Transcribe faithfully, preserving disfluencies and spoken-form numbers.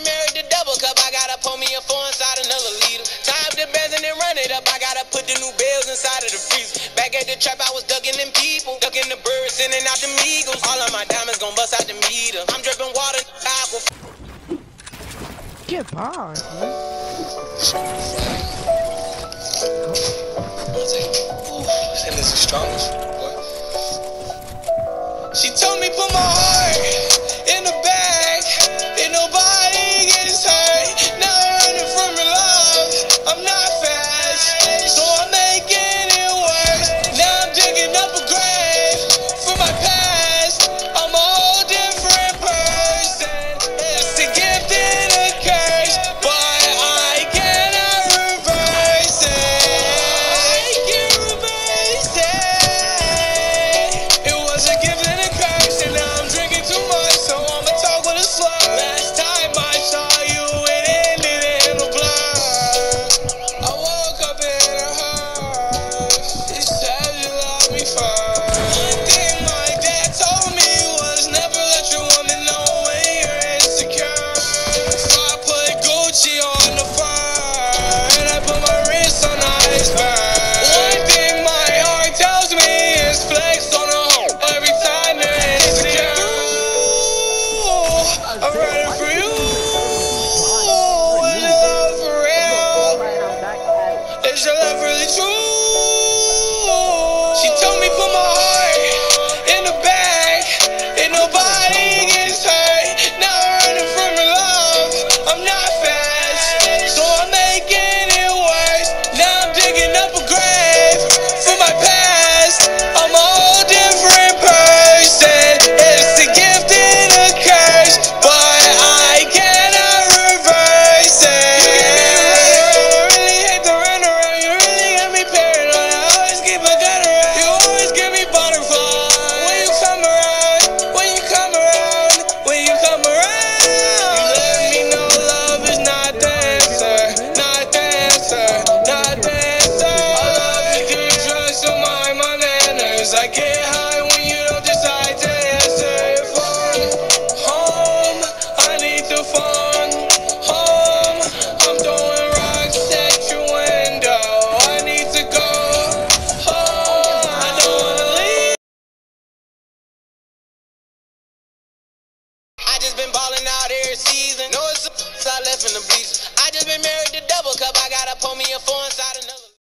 been married to double cup. I gotta pour me a four inside another liter. Time the bands and then run it up. I gotta put the new bells inside of the freezer. Back at the trap, I was ducking them people, ducking the birds, sending out the eagles. All of my diamonds gon' bust out the meter. I'm dripping water, aqua. Get bars, man. Saying this is strongest, boy. She told me put my heart in the bag, and nobody gets hurt. Now I'm running from your love. I'm not fast, so I'm making it worse. Now I'm digging up a grave for my past. I'm a whole different person. It's a gift and a curse, but I cannot reverse it. I can't reverse it. It was a gift and a curse, and now I'm drinking too much, so I'ma talk with a slur. Last time I saw you, it ended in a blur. I woke up in a hush. It said you love me first. One thing my dad told me was never let your woman know when you're insecure. So I put Gucci on the fur, and I put my wrist on the iceberg. One thing my heart tells me is flex on a hoe every time you're insecure. Ooh, I'm ready for you. Is your love for real? Is your love really true? She told me put my heart in the bag, and nobody gets hurt. Now I'm running from your love. I'm not fast, so I'm making it worse. Now I'm digging up a grave for my past. I'm a whole different person. It's a gift and a curse, but I cannot reverse it. You really hate to run around. You really got me paranoid. I always keep my gun around. You always give me butterflies when you come around. When you come around. When you come around. You let me know love is not the answer. Not the answer. Not the answer. I love to do drugs to mind my manners. I get high when you don't decide to answer your phone. Home, I need the phone. Home, I'm throwing rocks at your window. I need to go home. I don't wanna leave. I just been ballin' out every season. No, it's a I left in the bleachers. I just been married to double cup. I gotta pour me a four